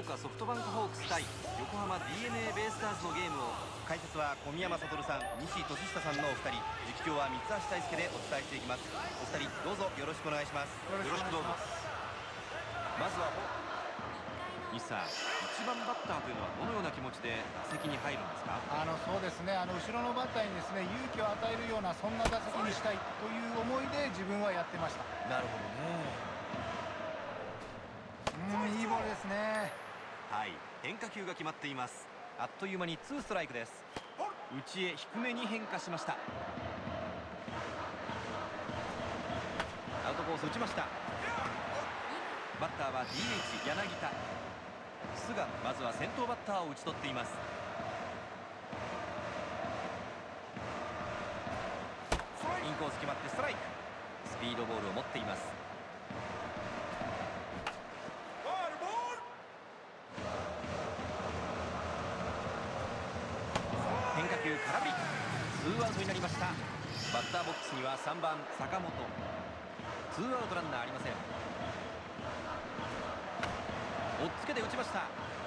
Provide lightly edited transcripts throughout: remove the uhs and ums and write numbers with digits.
岡ソフトバンクホークス対横浜 DeNA ベイスターズのゲームを、解説は小宮山悟さん、西俊久さんのお二人、実況は三橋大輔でお伝えしていきます。お二人どうぞよろしくお願いします。よろしくどうぞ。まずは西さん、1番バッターというのはどのような気持ちで打席に入るんですか？ そうですね、後ろのバッターにですね勇気を与えるような、そんな打席にしたいという思いで自分はやってました。 なるほどね。 いいボールですね。 はい、変化球が決まっています。あっという間に2ストライクです。内へ低めに変化しました。アウトコース打ちました。バッターは DH 柳田。菅、まずは先頭バッターを打ち取っています。インコース決まってストライク。スピードボールを持っています。変化球空振り。2アウトになりました。バッターボックスには3番坂本。2アウトランナーありません。おっつけで打ちました。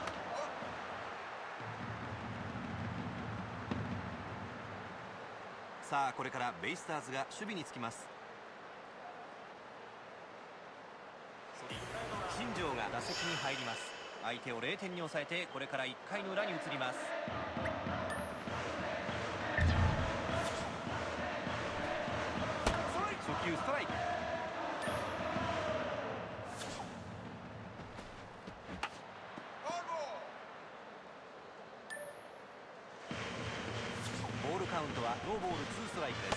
さあこれからベイスターズが守備につきます。新庄が打席に入ります。相手を0点に抑えてこれから1回の裏に移ります。初球ストライク。ボールカウントはノーボール2ストライクです。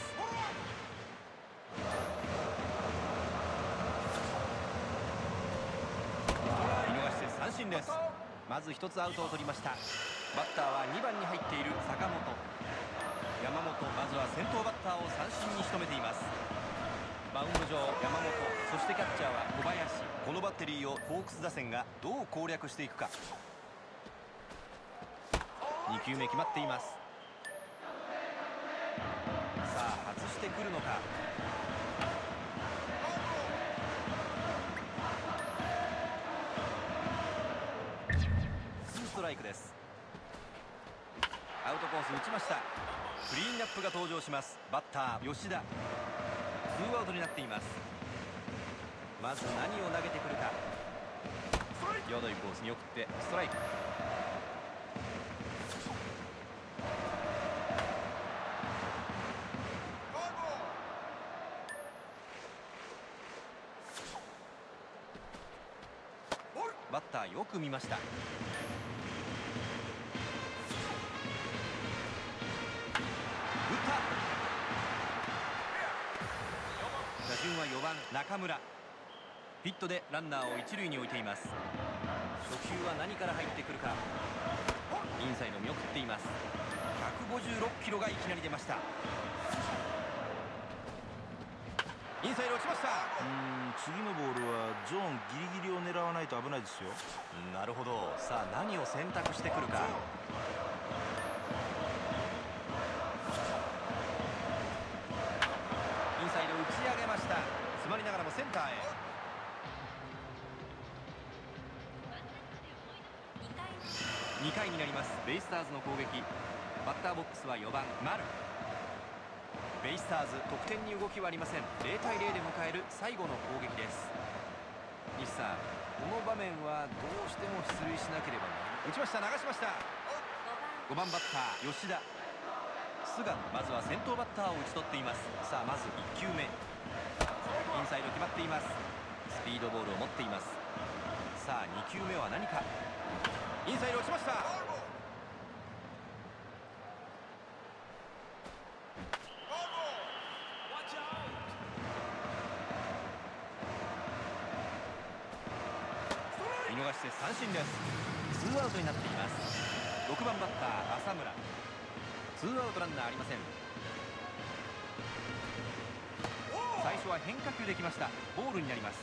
見逃して三振です。まず1つアウトを取りました。バッターは2番に入っている坂本。山本、まずは先頭バッターを三振に仕留めています。マウンド上山本、そしてキャッチャーは小林。このバッテリーをホークス打線がどう攻略していくか。2球目決まっています。さあ外してくるのか。2ストライクです。アウトコース打ちました。クリーンナップが登場します。バッター吉田。2アウトになっています。まず何を投げてくるか。際どいコースに送ってストライク。バッターよく見ました。打った。打順は4番中村。ヒットでランナーを一塁に置いています。初球は何から入ってくるか。インサイド見送っています。156キロがいきなり出ました。インサイド落ちました。 次のボールはゾーンギリギリを狙わないと危ないですよ。 なるほど。さあ何を選択してくるか。インサイド打ち上げました。詰まりながらもセンターへ。2回になります。ベイスターズの攻撃。バッターボックスは4番丸。ベイスターズ得点に動きはありません。0対0で迎える最後の攻撃です。西さん、この場面はどうしても出塁しなければならない。打ちました。流しました。5番バッター吉田。菅、まずは先頭バッターを打ち取っています。さあまず1球目。インサイド決まっています。スピードボールを持っています。さあ2球目は何か。インサイド落ちました。見逃して三振です。2アウトになっています。6番バッター浅村。2アウトランナーありません。最初は変化球できました。ボールになります。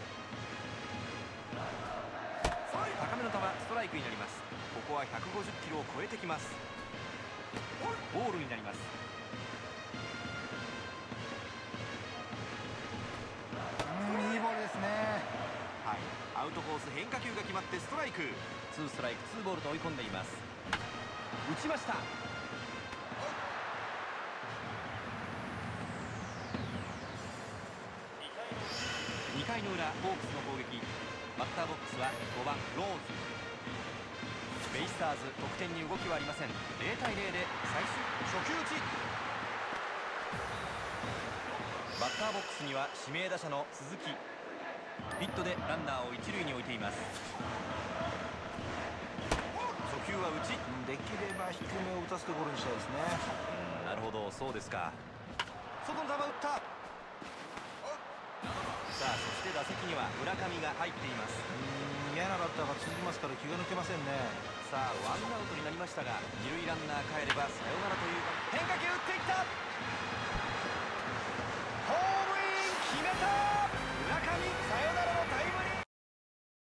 高めの球ストライクになります。ここは150キロを超えてきます。ボールになります。 いいボールですね。 はい、アアウトコース変化球が決まってストライク。2ストライク2ボールと追い込んでいます。打ちました。2回の裏ホークスの攻撃。バッターボックスは5番ローズ。ベイスターズ得点に動きはありません。0対0で最終初球打ち。バッターボックスには指名打者の鈴木。ヒットでランナーを一塁に置いています。初球は打ち。 できれば低めを打たせてゴロにしたいですね。 なるほど、そうですか。外の球打った。さあ、そして打席には村上が入っています。 嫌なバッターが続きますから気が抜けませんね。 さあ、ワンアウトになりましたが、二塁ランナー帰ればサヨナラという変化球打っていった。